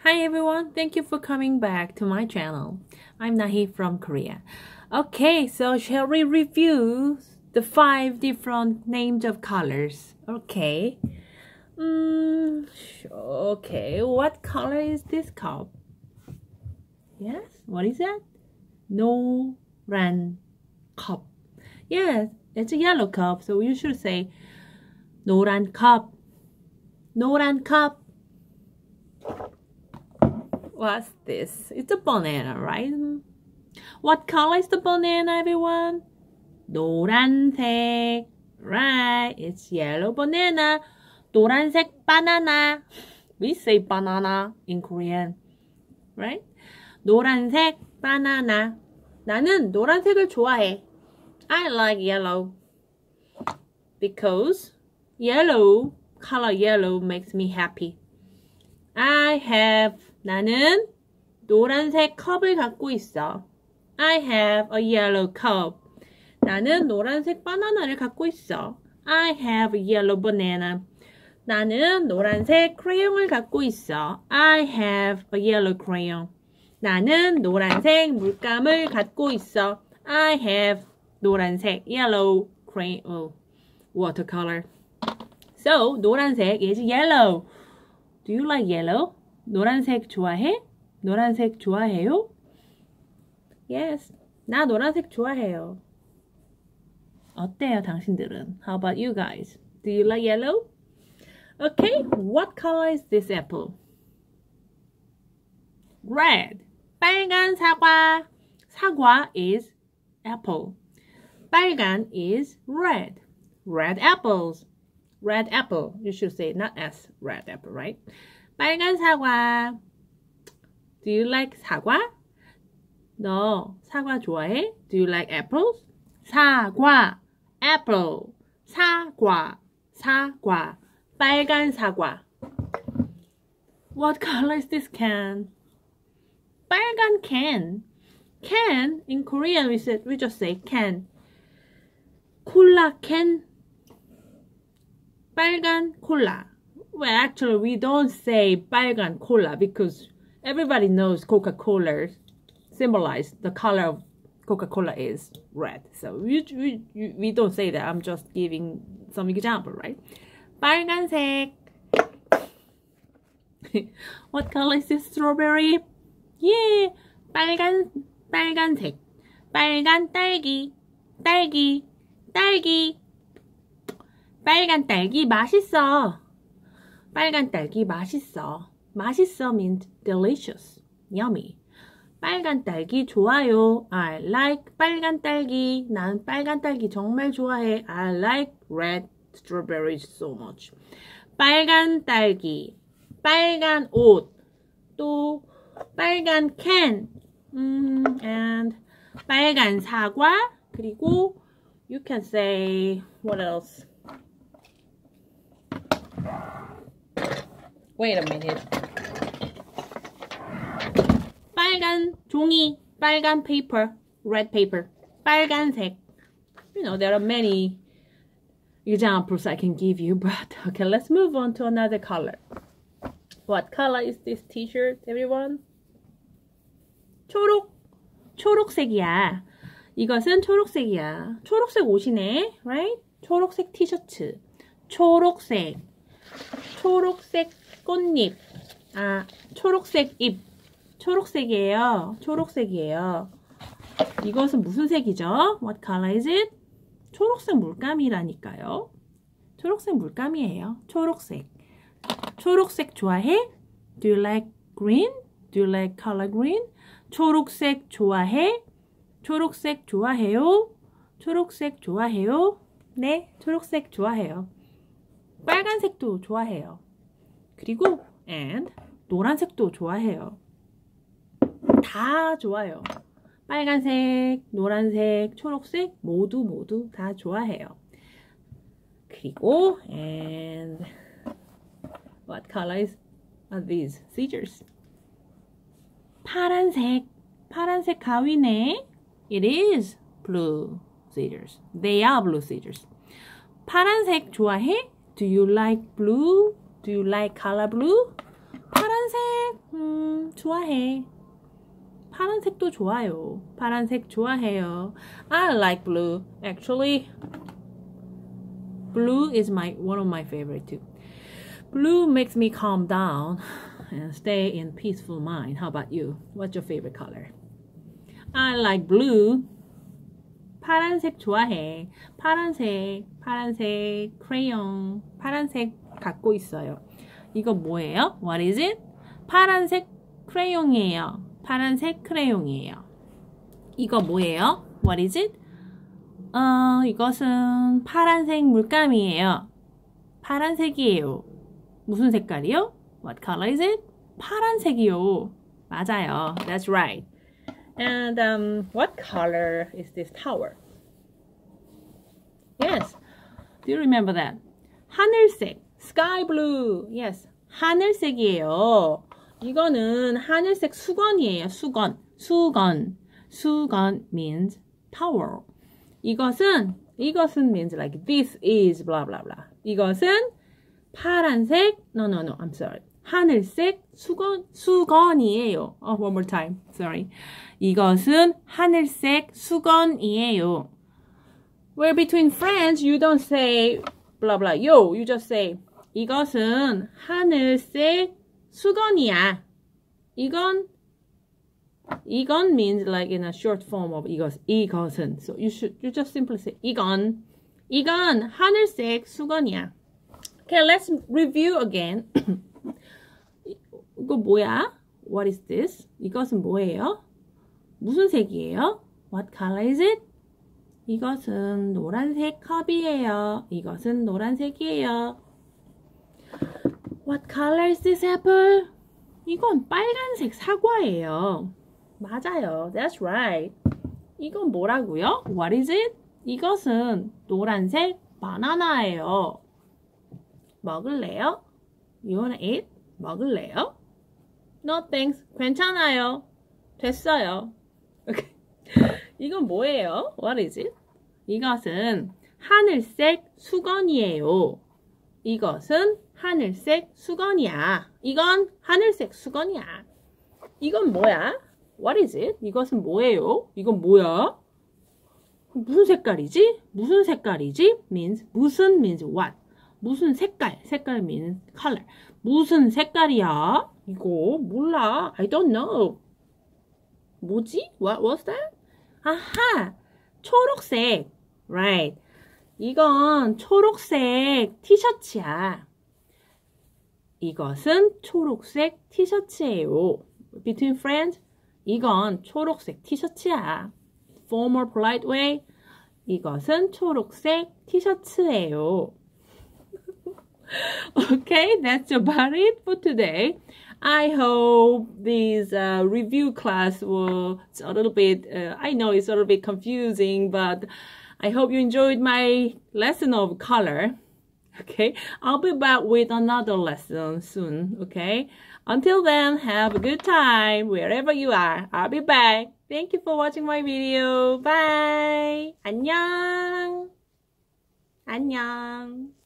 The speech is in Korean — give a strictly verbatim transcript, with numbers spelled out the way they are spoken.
Hi everyone, thank you for coming back to my channel. I'm Nahi from Korea. Okay, so shall we review the five different names of colors? Okay. Mm, okay, what color is this cup? Yes, what is that? 노란 cup. Yes, it's a yellow cup, so you should say 노란 cup. 노란 cup. What's this? It's a banana, right? What color is the banana, everyone? 노란색. Right, it's yellow banana. 노란색 banana. We say banana in Korean, right? 노란색 banana. 나는 노란색을 좋아해. I like yellow because yellow, color yellow makes me happy. I have, 나는 노란색 컵을 갖고 있어. I have a yellow cup. 나는 노란색 바나나를 갖고 있어. I have a yellow banana. 나는 노란색 크레용을 갖고 있어. I have a yellow crayon. 나는 노란색 물감을 갖고 있어. I have 노란색 yellow crayon, oh, watercolor. So, 노란색 is yellow. Do you like yellow? 노란색 좋아해? 노란색 좋아해요? Yes, 나 노란색 좋아해요. 어때요, 당신들은? How about you guys? Do you like yellow? Okay, what color is this apple? Red. 빨간 사과. 사과 is apple. 빨간 is red. Red apples. Red apple. You should say not S. Red apple, right? 빨간 사과. Do you like 사과? 너 사과 좋아해? Do you like apples? 사과. Apple. 사과. 사과. 빨간 사과. What color is this can? 빨간 can. Can, in Korean we said we just say can. 콜라 can. 빨간 콜라. Well, actually, we don't say 빨간 콜라 because everybody knows Coca-Cola symbolize the color of Coca-Cola is red. So we, we, we don't say that. I'm just giving some example, right? 빨간색. What color is this strawberry? Yeah, 빨간, 빨간색. 빨간 딸기. 딸기. 딸기. 빨간 딸기 맛있어. 빨간 딸기 맛있어. 맛있어 means delicious, yummy. 빨간 딸기 좋아요. I like 빨간 딸기. 난 빨간 딸기 정말 좋아해. I like red strawberries so much. 빨간 딸기. 빨간 옷. 또 빨간 can. 음, and 빨간 사과. 그리고 you can say what else? Wait a minute. 빨간 종이, 빨간 paper, red paper, 빨간색. You know, there are many examples I can give you, but okay, let's move on to another color. What color is this t-shirt, everyone? 초록, 초록색이야. 이것은 초록색이야. 초록색 옷이네, right? 초록색 티셔츠, 초록색, 초록색 꽃잎, 아, 초록색 잎, 초록색이에요. 초록색이에요. 이것은 무슨 색이죠? What color is it? 초록색 물감이라니까요. 초록색 물감이에요. 초록색. 초록색 좋아해? Do you like green? Do you like color green? 초록색 좋아해? 초록색 좋아해요? 초록색 좋아해요? 네, 초록색 좋아해요. 빨간색도 좋아해요. 그리고 and 노란색도 좋아해요. 다 좋아요. 빨간색, 노란색, 초록색 모두 모두 다 좋아해요. 그리고 and what colors are these scissors? 파란색, 파란색 가위네. It is blue scissors. They are blue scissors. 파란색 좋아해? Do you like blue? Do you like color blue? 파란색, 음, 좋아해. 파란색도 좋아요. 파란색 좋아해요. I like blue. Actually, blue is my one of my favorite too. Blue makes me calm down and stay in peaceful mind. How about you? What's your favorite color? I like blue. 파란색 좋아해. 파란색, 파란색, 크레용. 파란색 갖고 있어요. 이거 뭐예요? What is it? 파란색 크레용이에요. 파란색 크레용이에요. 이거 뭐예요? What is it? 어, 이것은 파란색 물감이에요. 파란색이에요. 무슨 색깔이요? What color is it? 파란색이요. 맞아요. That's right. And um, what color is this tower? Yes. Do you remember that? 하늘색. Sky blue. Yes. 하늘색이에요. 이거는 하늘색 수건이에요. 수건. 수건. 수건 means towel. 이것은 이것은 means like this is blah blah blah. 이것은 파란색 no no no I'm sorry. 하늘색 수건 수건이에요. Oh, one more time. Sorry. 이것은 하늘색 수건이에요. Well, between friends, you don't say blah blah yo. You just say 이것은 하늘색 수건이야. 이건 이건 means like in a short form of 이것 이것은. So you should you just simply say 이건 이건 하늘색 수건이야. Okay, let's review again. 이거 뭐야? What is this? 이것은 뭐예요? 무슨 색이에요? What color is it? 이것은 노란색 컵이에요. 이것은 노란색이에요. What color is this apple? 이건 빨간색 사과예요. 맞아요. That's right. 이건 뭐라고요? What is it? 이것은 노란색 바나나예요. 먹을래요? You wanna eat? 먹을래요? No thanks. 괜찮아요. 됐어요. Okay. 이건 뭐예요? What is it? 이것은 하늘색 수건이에요. 이것은 하늘색 수건이야. 이건 하늘색 수건이야. 이건 뭐야? What is it? 이것은 뭐예요? 이건 뭐야? 무슨 색깔이지? 무슨 색깔이지? means 무슨 means what? 무슨 색깔? 색깔 means color. 무슨 색깔이야? 이거 몰라. I don't know. 뭐지? What was that? 아하! 초록색. Right. 이건 초록색 티셔츠야. 이것은 초록색 티셔츠예요. Between friends, 이건 초록색 티셔츠야. Formal polite way, 이것은 초록색 티셔츠예요. Okay, that's about it for today. I hope this uh, review class was a little bit, uh, I know it's a little bit confusing, but I hope you enjoyed my lesson of color. Okay, I'll be back with another lesson soon. Okay, until then, have a good time wherever you are. I'll be back. Thank you for watching my video. Bye. 안녕. 안녕.